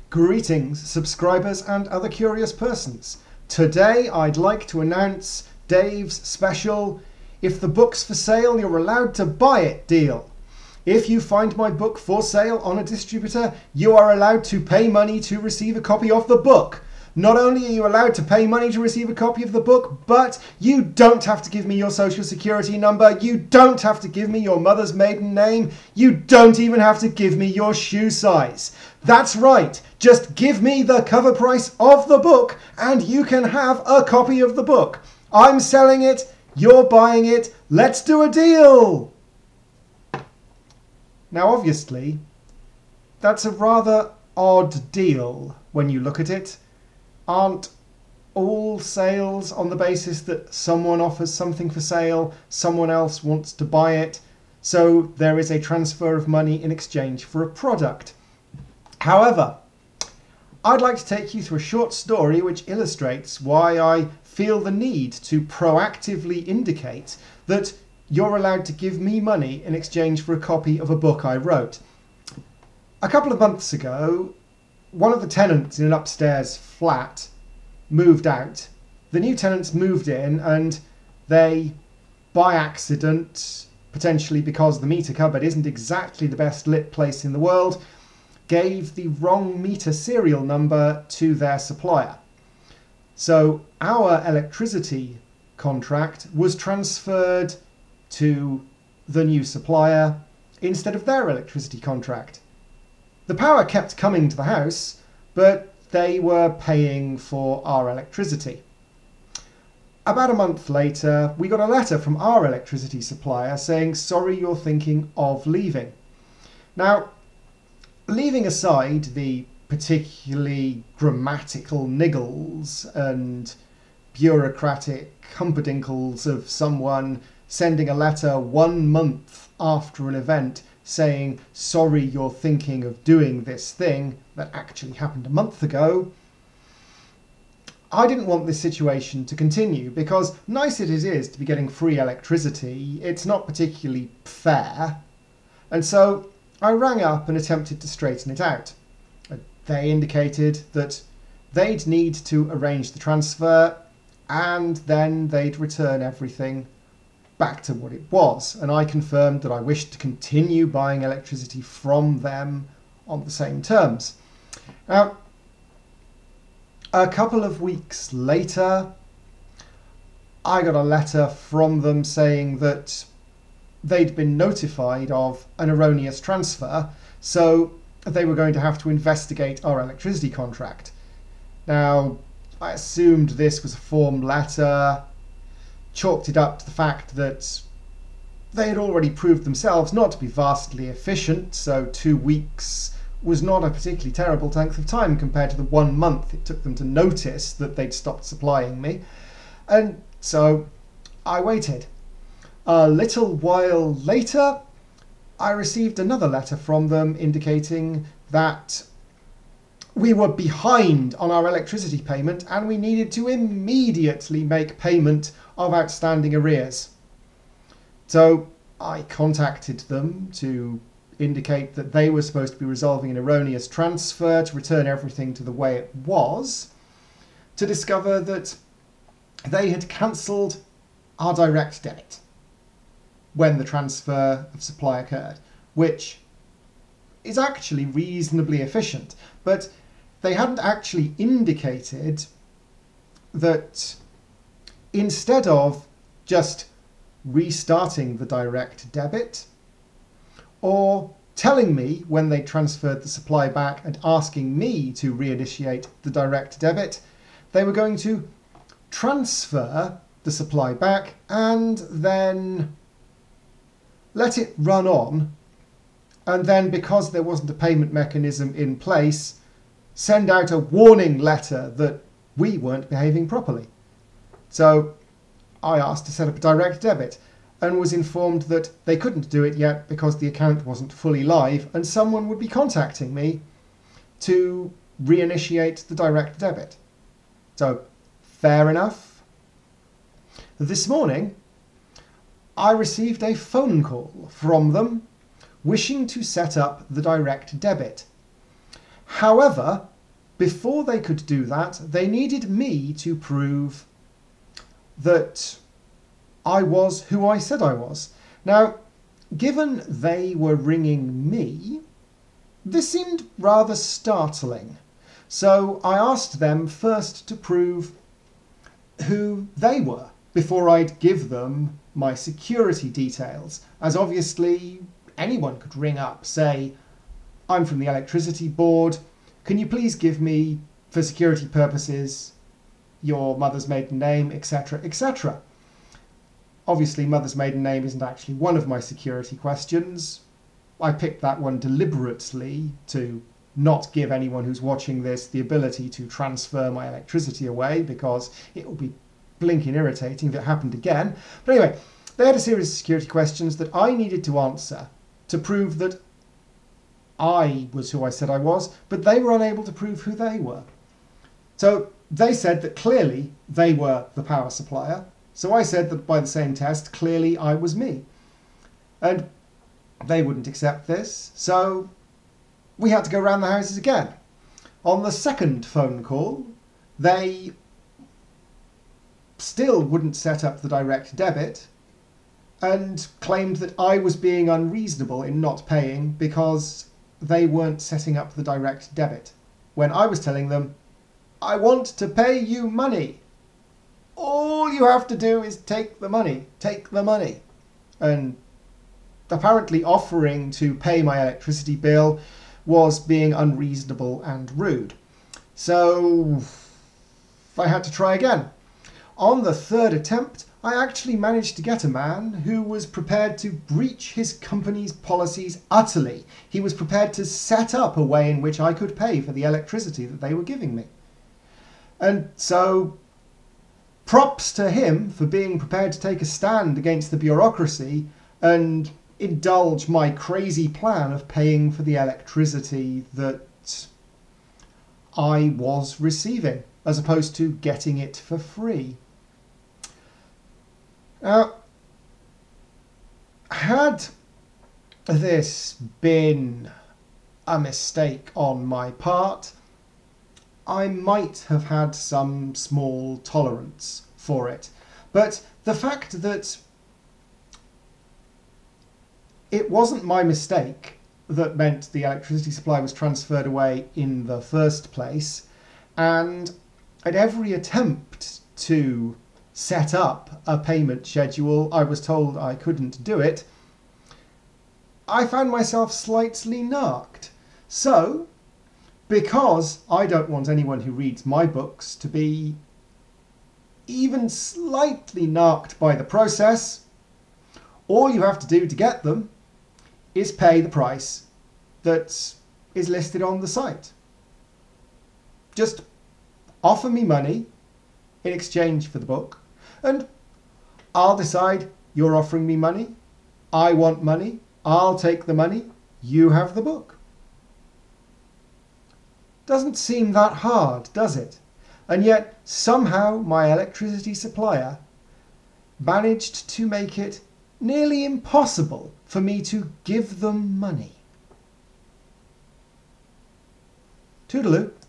Greetings, subscribers and other curious persons. Today I'd like to announce Dave's special "If the book's for sale, you're allowed to buy it" deal. If you find my book for sale on a distributor, you are allowed to pay money to receive a copy of the book. Not only are you allowed to pay money to receive a copy of the book, but you don't have to give me your social security number, you don't have to give me your mother's maiden name, you don't even have to give me your shoe size. That's right, just give me the cover price of the book and you can have a copy of the book. I'm selling it, you're buying it, let's do a deal! Now obviously, that's a rather odd deal when you look at it. Aren't all sales on the basis that someone offers something for sale, someone else wants to buy it, so there is a transfer of money in exchange for a product? However, I'd like to take you through a short story which illustrates why I feel the need to proactively indicate that you're allowed to give me money in exchange for a copy of a book I wrote. A couple of months ago, one of the tenants in an upstairs flat moved out. The new tenants moved in and they, by accident, potentially because the meter cupboard isn't exactly the best lit place in the world, gave the wrong meter serial number to their supplier. So our electricity contract was transferred to the new supplier instead of their electricity contract. The power kept coming to the house, but they were paying for our electricity. About a month later, we got a letter from our electricity supplier saying, "Sorry, you're thinking of leaving." Now, leaving aside the particularly grammatical niggles and bureaucratic humperdinkles of someone sending a letter 1 month after an event saying, "Sorry, you're thinking of doing this thing," that actually happened a month ago, I didn't want this situation to continue because, nice it is to be getting free electricity, it's not particularly fair. And so I rang up and attempted to straighten it out. They indicated that they'd need to arrange the transfer and then they'd return everything back to what it was, and I confirmed that I wished to continue buying electricity from them on the same terms. Now, a couple of weeks later, I got a letter from them saying that they'd been notified of an erroneous transfer, so they were going to have to investigate our electricity contract. Now, I assumed this was a form letter, chalked it up to the fact that they had already proved themselves not to be vastly efficient, so 2 weeks was not a particularly terrible length of time compared to the 1 month it took them to notice that they'd stopped supplying me. And so I waited. A little while later, I received another letter from them indicating that we were behind on our electricity payment and we needed to immediately make payment of outstanding arrears. So I contacted them to indicate that they were supposed to be resolving an erroneous transfer to return everything to the way it was, to discover that they had cancelled our direct debit when the transfer of supply occurred, which is actually reasonably efficient, but they hadn't actually indicated that instead of just restarting the direct debit or telling me when they transferred the supply back and asking me to reinitiate the direct debit, they were going to transfer the supply back and then let it run on, and then because there wasn't a payment mechanism in place, send out a warning letter that we weren't behaving properly. So I asked to set up a direct debit and was informed that they couldn't do it yet because the account wasn't fully live and someone would be contacting me to reinitiate the direct debit. So, fair enough. This morning, I received a phone call from them wishing to set up the direct debit. However, before they could do that, they needed me to prove that I was who I said I was. Now, given they were ringing me, this seemed rather startling. So I asked them first to prove who they were before I'd give them my security details, as obviously anyone could ring up, say, I'm from the electricity board, can you please give me, for security purposes, your mother's maiden name, etc., etc. Obviously, mother's maiden name isn't actually one of my security questions. I picked that one deliberately to not give anyone who's watching this the ability to transfer my electricity away, because it will be blinking irritating if it happened again. But anyway, they had a series of security questions that I needed to answer to prove that I was who I said I was, but they were unable to prove who they were. So they said that clearly they were the power supplier. So I said that by the same test, clearly I was me. And they wouldn't accept this, so we had to go round the houses again. On the second phone call, they still wouldn't set up the direct debit and claimed that I was being unreasonable in not paying because they weren't setting up the direct debit, when I was telling them, I want to pay you money. All you have to do is take the money. Take the money. And apparently offering to pay my electricity bill was being unreasonable and rude. So I had to try again. On the third attempt, I actually managed to get a man who was prepared to breach his company's policies utterly. He was prepared to set up a way in which I could pay for the electricity that they were giving me. And so props to him for being prepared to take a stand against the bureaucracy and indulge my crazy plan of paying for the electricity that I was receiving, as opposed to getting it for free. Now, had this been a mistake on my part, I might have had some small tolerance for it. But the fact that it wasn't my mistake that meant the electricity supply was transferred away in the first place, and at every attempt to set up a payment schedule, I was told I couldn't do it, I found myself slightly narked. So, because I don't want anyone who reads my books to be even slightly narked by the process, all you have to do to get them is pay the price that is listed on the site. Just offer me money in exchange for the book, and I'll decide you're offering me money, I want money, I'll take the money, you have the book. Doesn't seem that hard, does it? And yet somehow my electricity supplier managed to make it nearly impossible for me to give them money. Toodaloo.